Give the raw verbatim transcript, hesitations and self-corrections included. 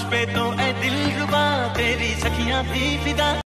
पे तो ए दिल रुबा तेरी सखियां भी फिदा।